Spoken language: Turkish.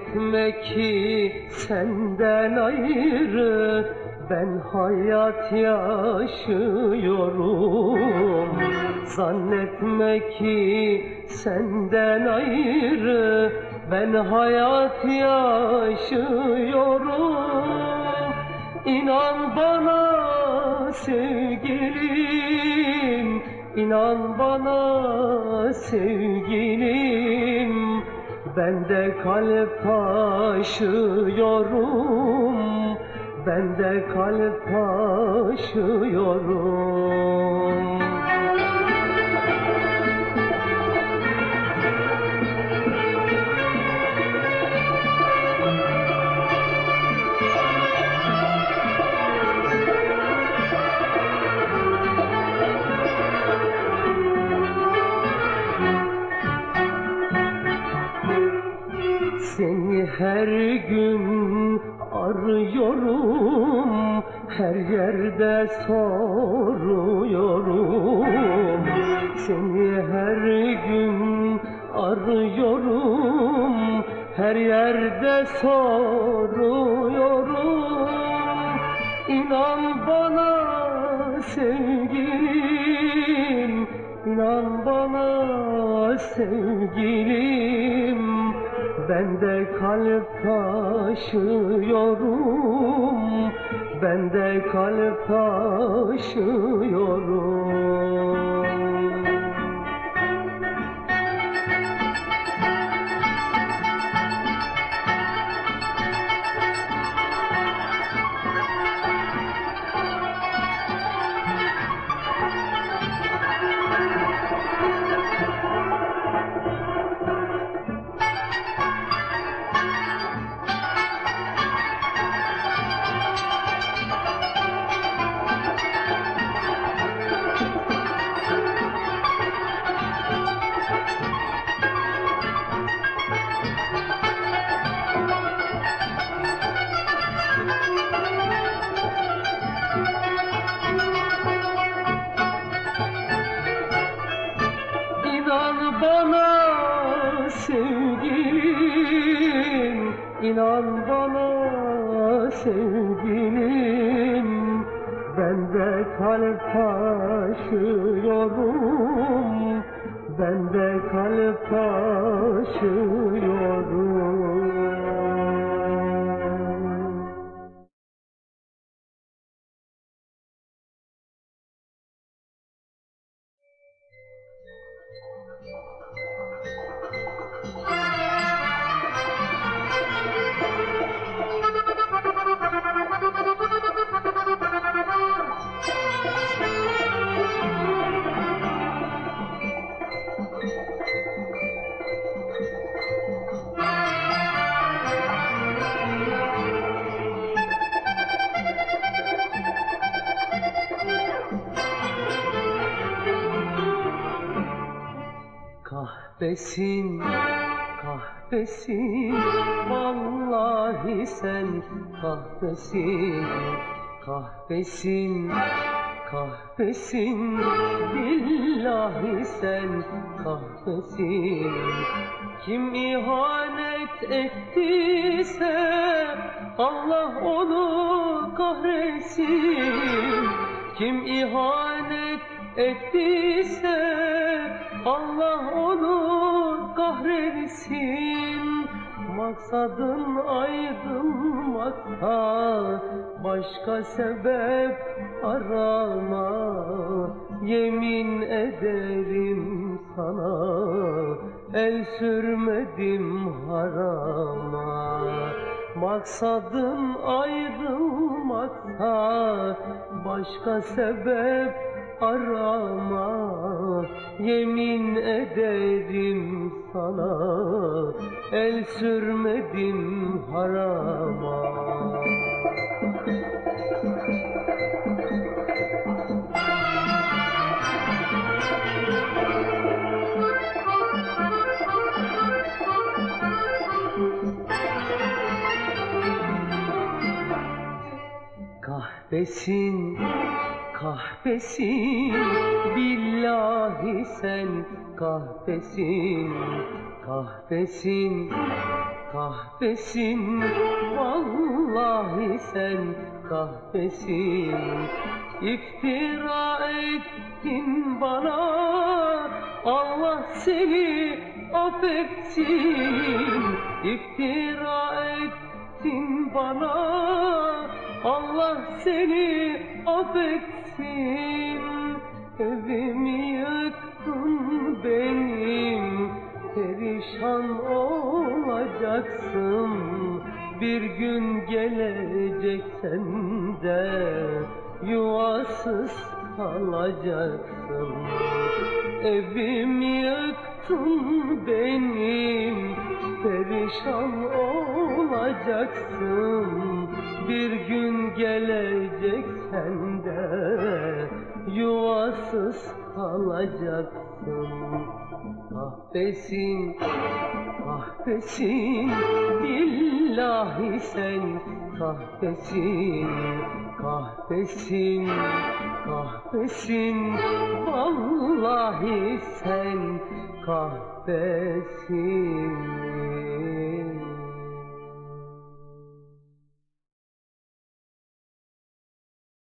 Zannetme ki senden ayrı ben hayat yaşıyorum. Zannetme ki senden ayrı ben hayat yaşıyorum. İnan bana sevgilim, inan bana sevgilim, ben de kalp taşıyorum, ben de kalp taşıyorum. Seni her gün arıyorum, her yerde soruyorum. Seni her gün arıyorum, her yerde soruyorum. İnan bana sevgilim, inan bana sevgilim, ben de kalp taşıyorum, ben de kalp taşıyorum. İnan bana sevgilim, inan bana sevgilim, ben de kalp taşıyorum, ben de kalp taşıyorum. Kahpesin, kahpesin, vallahi sen kahpesin. Kahpesin, kahpesin, billahi sen kahpesin. Kim ihanet ettiyse Allah onu kahretsin. Kim ihanet ettiyse Allah onu kahretsin. Maksadın ayrılmaksa başka sebep arama. Yemin ederim sana el sürmedim harama. Maksadın ayrılmaksa başka sebep arama. Yemin ederim sana el sürmedim harama. Kahpesin, kahpesin, billahi sen kahpesin. Kahpesin, kahpesin, vallahi sen kahpesin. İftira ettin bana, Allah seni affetsin. İftira ettin bana, Allah seni affetsin. Evimi yıktın benim, perişan olacaksın. Bir gün gelecek sen de yuvasız kalacaksın. Evimi yıktın benim, perişan olacaksın. Bir gün gelecek sen de yuvasız kalacaksın. Kahpesin, kahpesin, billahi sen kahpesin. Kahpesin, kahpesin, vallahi sen kahpesin.